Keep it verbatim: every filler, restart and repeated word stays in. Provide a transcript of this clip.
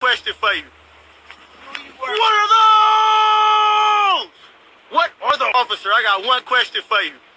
question for you. What are those? What are the officer? I got one question for you.